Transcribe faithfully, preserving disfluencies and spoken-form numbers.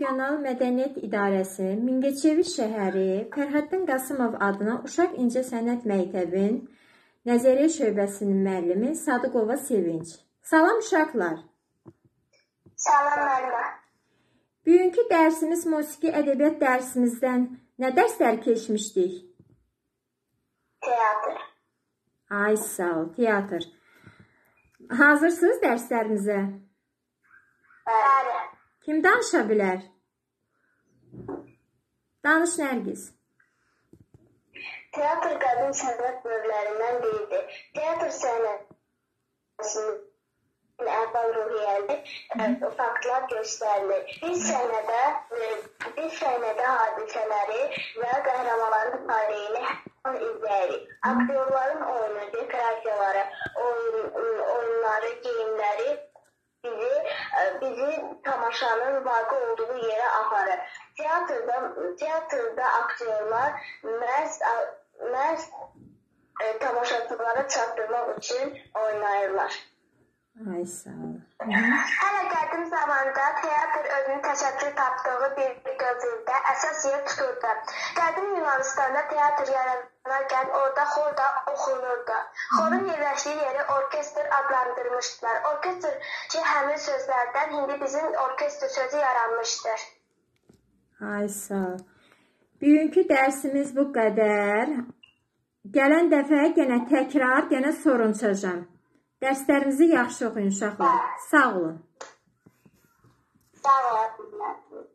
Regional Mədəniyyət İdarəsi Mingəçevir şəhəri Fərhəddin Qasımov adına Uşaq İncəsənət Məktəbin Nəzəriyyə şöbəsinin müəllimi Sadıqova Sevinç. Salam uşaqlar. Salam müəllimə. Bugünkü dərsimiz musiqi ədəbiyyat dərsimizdən nə dərslər keçmişdik? Teatr. Ay sağ ol, teatr. Hazırsınız dərslərimizə? Bəli. Kim danışa bilər? Danış Nərgiz. Teatr qadın sənət növlərindən biridir. Teatr səhnəsinin əhval-ruhiyyəli faktlar göstərilir. Bir səhnədə, bir səhnədə hadisələri və qəhrəmanların taleyini izləyirik. Aktyorların oyunu, dekorasiyaları, oyun, oyunları, geyimləri bizi, bizi tamaşanın vaqe olduğu yerə aparır. Teatrda, teatrda aktyorlar məhz, məhz e, tamaşaçılara çatdırmaq üçün oynayırlar. Ay sağ ol. Hələ qədim zamanda teatr özünü təşəkkür tapdığı bir dövrdə əsas yer tuturdu. Qədim Yunanistanda teatr yaranarkən orada xor da oxunurdu. Xorun yerləşdiyi yeri orkestr adlandırmışdılar. Orkestr ki, həmin sözlərdən indi bizim orkestr sözü yaranmışdır. Ay sağ ol. Bugünkü dərsimiz bu qədər. Gələn dəfə yenə təkrar, yenə sorun çözəcəm. Dərslərimizi yaxşı oxuyun uşaqlar. Sağ olun. Sağ olun.